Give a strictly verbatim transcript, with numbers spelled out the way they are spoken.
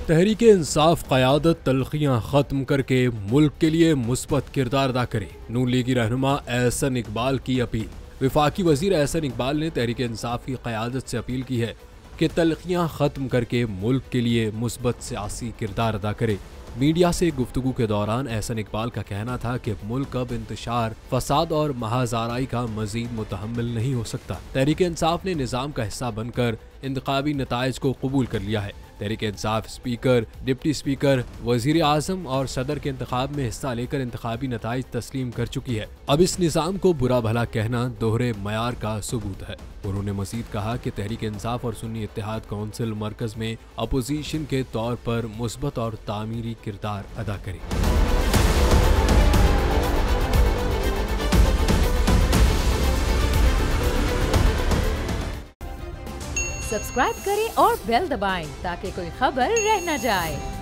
तहरीक इंसाफ क़यादत तलखियाँ ख़त्म करके मुल्क के लिए मुस्बत किरदार अदा करे। नून लीगी रहनुमा एहसन इकबाल की अपील। वफाकी वजीर एहसन इकबाल ने तहरीक इंसाफ की क़यादत से अपील की है कि तलखियाँ ख़त्म करके मुल्क के लिए मुस्बत सियासी किरदार अदा करे। मीडिया से गुफ्तगू के दौरान एहसन इकबाल का कहना था कि मुल्क अब इंतशार, फसाद और महाजाराई का मजीद मुतहम्मिल नहीं हो सकता। तहरीक इंसाफ ने निज़ाम का हिस्सा बनकर इंतखाबी नताइज को कबूल कर लिया है। Tehreek Insaf speaker, deputy speaker, वजीर आजम और सदर के इंतखाब में हिस्सा लेकर इंतखाबी नताइज तस्लीम कर चुकी है। अब इस निज़ाम को बुरा भला कहना दोहरे मयार का सबूत है। उन्होंने मजीद कहा कि तहरीक इंसाफ और सुन्नी इत्तेहाद कौंसिल मरकज में अपोजिशन के तौर पर मुस्बत और तामीरी किरदार अदा करे। सब्सक्राइब करें और बेल दबाएं ताकि कोई खबर रह न जाए।